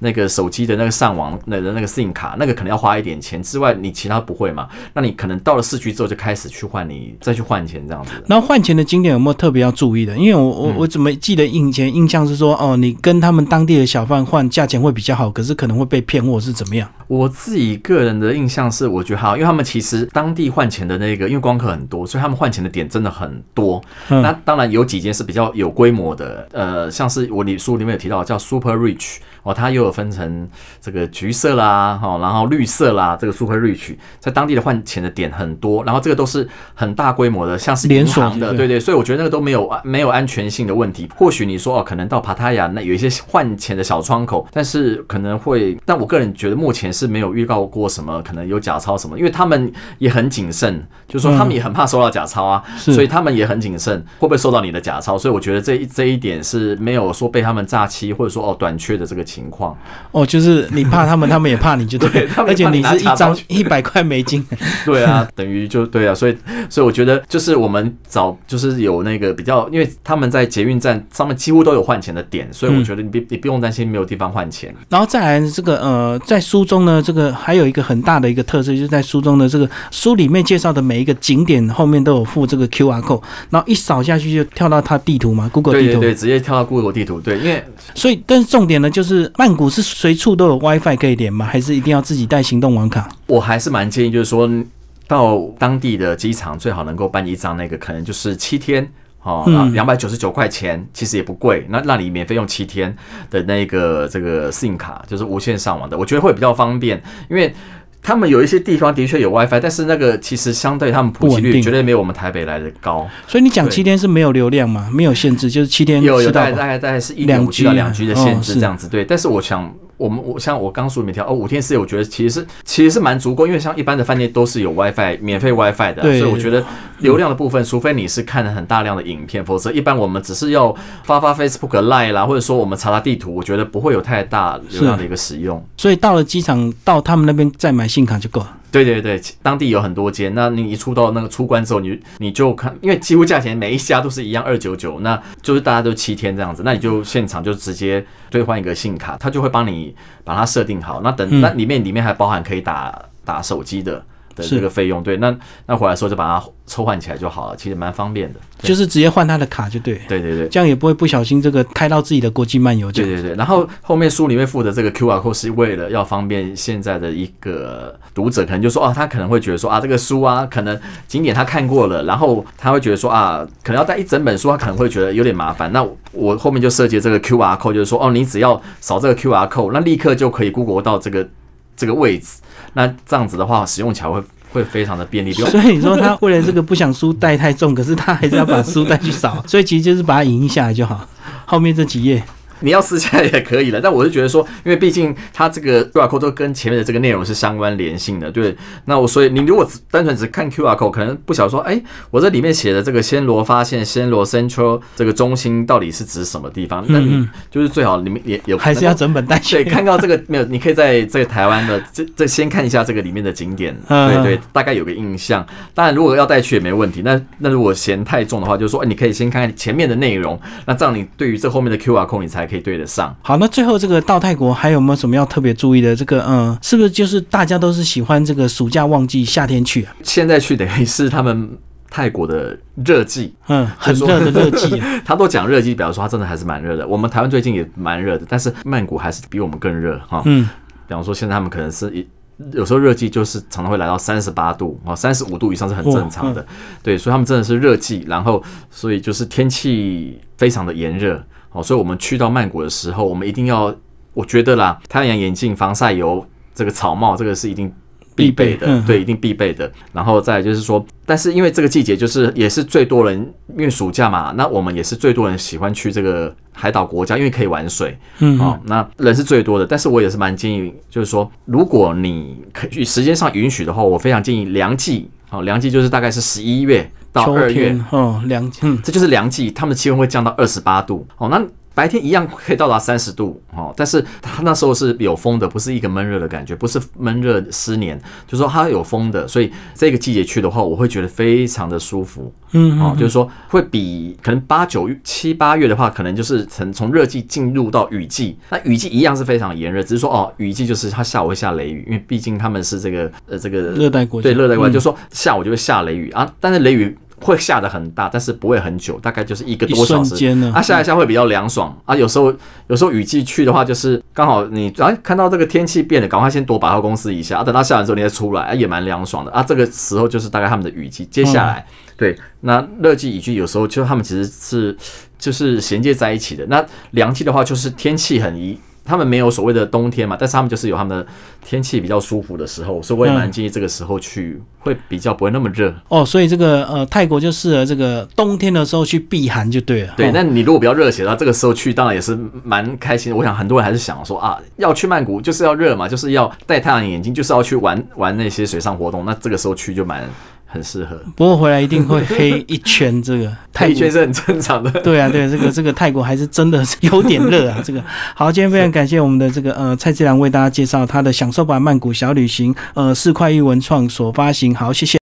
Speaker 2: 那个手机的那个上网的那个 SIM 卡，那个可能要花一点钱之外，你其他不会嘛？那你可能到了市区之后就开始去换你再去换钱这样子。
Speaker 1: 然后换钱的景点有没有特别要注意的？因为我我、嗯、我怎么记得以前印象是说，哦，你跟他们当地的小贩换价钱会比较好，可是可能会被骗或是怎么样？
Speaker 2: 我自己个人的印象是，我觉得好，因为他们其实当地换钱的那个，因为观光客很多，所以他们换钱的点真的很多。嗯、那当然有几间是比较有规模的，呃，像是我里书里面有提到叫 Super Rich 哦，它又有分成这个橘色啦，哦，然后绿色啦，这个 Super Rich 在当地的换钱的点很多，然后这个都是很大规模的，像是银行的，对对，所以我觉得那个都没有没有安全性的问题。或许你说哦，可能到帕塔亚那有一些换钱的小窗口，但是可能会，但我个人觉得目前是没有预告过什么可能有假钞什么，因为他们也很谨慎，就是说他们也很怕收到假钞啊，嗯、所以他们也很谨慎，会不会收到你的假钞？所以我觉得这一这一点是没有说被他们诈欺或者说哦短缺的这个情况。
Speaker 1: 哦，就是你怕他们，他们也怕你就对，对而且你是一张一百块美金，
Speaker 2: 对啊，等于就对啊，所以所以我觉得就是我们找就是有那个比较，因为他们在捷运站上面几乎都有换钱的点，所以我觉得你不你不用担心没有地方换钱。
Speaker 1: 然后再来这个呃，在书中呢，这个还有一个很大的一个特色，就是在书中的这个书里面介绍的每一个景点后面都有附这个 Q R code， 然后一扫下去就跳到它地图嘛 ，Google 地图，
Speaker 2: 对对对，直接跳到 Google 地图，对，因为
Speaker 1: 所以但是重点呢，就是曼谷是随处都有 WiFi 可以连吗？还是一定要自己带行动网卡？
Speaker 2: 我还是蛮建议，就是说到当地的机场最好能够办一张那个，可能就是七天。哦，两百九十九块钱其实也不贵，那让你免费用七天的那个这个 SIM 卡，就是无线上网的，我觉得会比较方便，因为他们有一些地方的确有 WiFi， 但是那个其实相对他们普及率绝对没有我们台北来的高。
Speaker 1: 所以你讲七天是没有流量吗？没有限制，就是七天
Speaker 2: 有有大概大概大概是一点五 G 到两 G 的限制这样子，对。但是我想。我们我像我刚书里面提到哦，五天四夜，我觉得其实是其实是蛮足够，因为像一般的饭店都是有 WiFi 免费 WiFi 的，所以我觉得流量的部分，除非你是看了很大量的影片，否则一般我们只是要发发 Facebook、Line 啦，或者说我们查查地图，我觉得不会有太大流量的一个使用。
Speaker 1: 所以到了机场，到他们那边再买信卡就够了。
Speaker 2: 对对对，当地有很多间，那你一出到那个出关之后，你你就看，因为几乎价钱每一家都是一样二九九，那就是大家都七天这样子，那你就现场就直接兑换一个信卡，他就会帮你把它设定好，那等、嗯、那里面里面还包含可以打打手机的的这个费用，对，那那回来的时候就把它抽换起来就好了，其实蛮方便的，
Speaker 1: 就是直接换他的卡就对，
Speaker 2: 对对对，
Speaker 1: 这样也不会不小心这个开到自己的国际漫游。
Speaker 2: 对对对，然后后面书里面附的这个 Q R code 是为了要方便现在的一个读者，可能就说啊，他可能会觉得说啊，这个书啊，可能景点他看过了，然后他会觉得说啊，可能要带一整本书，他可能会觉得有点麻烦。那我后面就设计这个 Q R code， 就是说哦，你只要扫这个 Q R code， 那立刻就可以 Google 到这个这个位置，那这样子的话，使用起来会。会非常的便利，
Speaker 1: 所以你说他为了这个不想书带太重，可是他还是要把书带去扫，所以其实就是把它影印下来就好。后面这几页
Speaker 2: 你要撕下来也可以了，但我是觉得说，因为毕竟它这个 Q R code 都跟前面的这个内容是相关联性的，对。那我所以你如果单纯只看 Q R code， 可能不晓得说，哎、欸，我这里面写的这个暹罗发现暹罗 Central 这个中心到底是指什么地方？那你就是最好你们也有
Speaker 1: 还是要整本带去。
Speaker 2: 对，看到这个没有？你可以在这个台湾的这这先看一下这个里面的景点，对对，大概有个印象。当然，如果要带去也没问题。那那如果嫌太重的话，就是说，哎、欸，你可以先看看前面的内容，那这样你对于这后面的 Q R code 你才可以对得上。
Speaker 1: 好，那最后这个到泰国还有没有什么要特别注意的？这个嗯，是不是就是大家都是喜欢这个暑假旺季夏天去啊？
Speaker 2: 现在去等于是他们泰国的热季，
Speaker 1: 嗯，很热的热季、啊。
Speaker 2: 他都讲热季，表示说他真的还是蛮热的。我们台湾最近也蛮热的，但是曼谷还是比我们更热哈。嗯，比方说现在他们可能是一。有时候热季就是常常会来到三十八度哦，三十五度以上是很正常的，嗯、对，所以他们真的是热季，然后所以就是天气非常的炎热哦，所以我们去到曼谷的时候，我们一定要，我觉得啦，太阳眼镜、防晒油、这个草帽，这个是一定必备的，嗯、对，一定必备的。然后再来就是说，但是因为这个季节就是也是最多人，因为暑假嘛，那我们也是最多人喜欢去这个海岛国家，因为可以玩水，嗯，哦，那人是最多的。但是我也是蛮建议，就是说，如果你可以时间上允许的话，我非常建议凉季，哦，凉季就是大概是十一月到二月，
Speaker 1: 哦，凉，嗯，
Speaker 2: 这就是凉季，他们的气温会降到二十八度，哦，那白天一样可以到达三十度哦，但是它那时候是有风的，不是一个闷热的感觉，不是闷热湿黏，就是说它有风的，所以这个季节去的话，我会觉得非常的舒服。嗯，哦，就是说会比可能八九七八月的话，可能就是从从热季进入到雨季，那雨季一样是非常炎热，只是说哦，雨季就是它下午会下雷雨，因为毕竟他们是这个呃这个
Speaker 1: 热带国家，
Speaker 2: 对热带国家，嗯、就是说下午就会下雷雨啊，但是雷雨会下得很大，但是不会很久，大概就是一个多小时。啊，下一下会比较凉爽啊。有时候有时候雨季去的话，就是刚好你啊看到这个天气变了，赶快先躲百货公司一下啊，等到下完之后你再出来，啊也蛮凉爽的啊。这个时候就是大概他们的雨季。接下来，嗯、对，那热季雨季有时候就他们其实是就是衔接在一起的。那凉季的话，就是天气很宜。他们没有所谓的冬天嘛，但是他们就是有他们的天气比较舒服的时候，所以我也蛮建议这个时候去，嗯、会比较不会那么热
Speaker 1: 哦。所以这个呃泰国就适合这个冬天的时候去避寒就对了。
Speaker 2: 对，
Speaker 1: 哦、
Speaker 2: 那你如果比较热血的话，这个时候去当然也是蛮开心的。我想很多人还是想说啊，要去曼谷就是要热嘛，就是要戴太阳眼镜，就是要去玩玩那些水上活动。那这个时候去就蛮。很适合，
Speaker 1: 不过回来一定会黑一圈。这个
Speaker 2: 黑一圈是很正常的。
Speaker 1: 对啊，对，这个这个泰国还是真的有点热啊。这个好，今天非常感谢我们的这个呃蔡志良为大家介绍他的享受吧曼谷小旅行，呃四块玉文创所发行。好，谢谢。